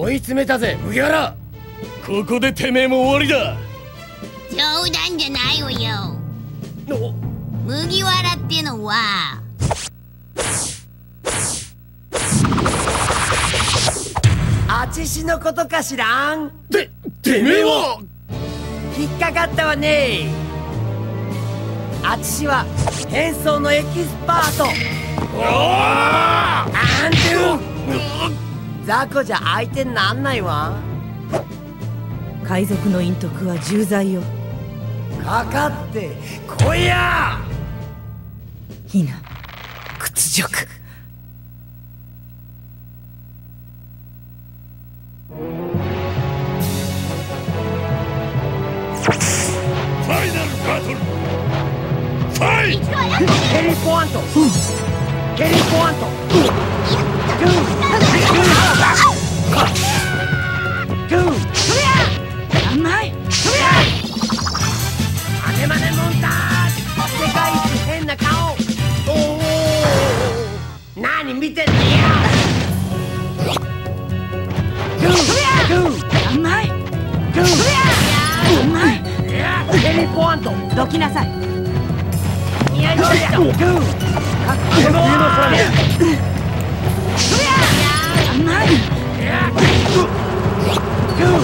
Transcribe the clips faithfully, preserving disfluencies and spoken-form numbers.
追い詰めたぜ麦わら。 ここでてめえも終わりだ。 冗談じゃないわよ。麦わらってのはあちしのことかしらん。 て、てめえは引っかかったわね。あちしは変装のエキスパート。 ああんて雑魚じゃ相手になんないわ。 海賊の隠匿は重罪よ。 かかってこいや。 ヒナ屈辱。 ファイナルバトルファイト。 ケリーポアントケリーポアントグーグーグー甘い。 マネマネモンタージ世界一変な顔。おお何見てんねや。グーグー甘い。 グー甘い。 ケリーポアントどきなさい。 似合いそうや。グーかっこいいの空で甘い。 グー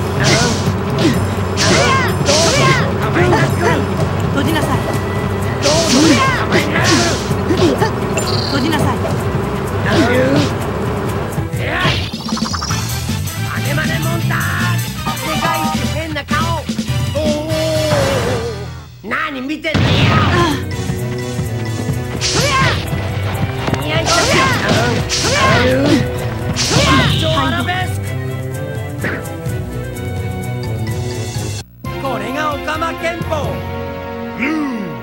閉じなさい。閉じなさい。 マネマネモンタージ世界一変な顔。おお何見てんねや。似合いそうや。アラベスク。これがオカマ憲法。 ルー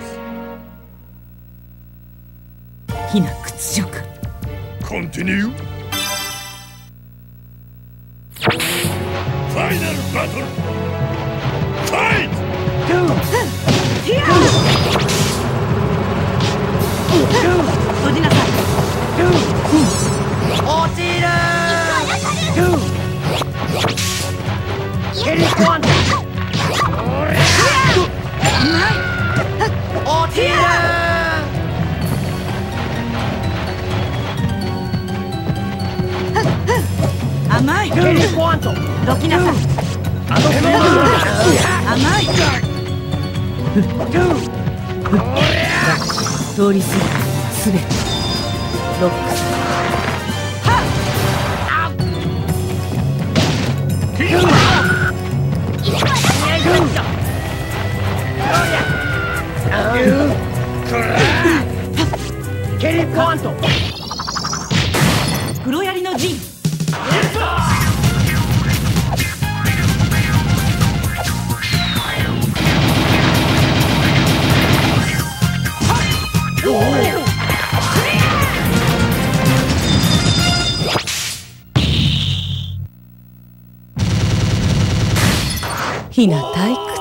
ヒナ屈辱。 ズコンティニューファイナルバトルファイト。 閉じなさい。 落ちる。ケリーポアント落ちる。 甘い。 ケリーポアントどきなさい。 あの甘い。通り過ぎすべてロックス。 ケリーポアント黒槍の陣。ヒナ退屈。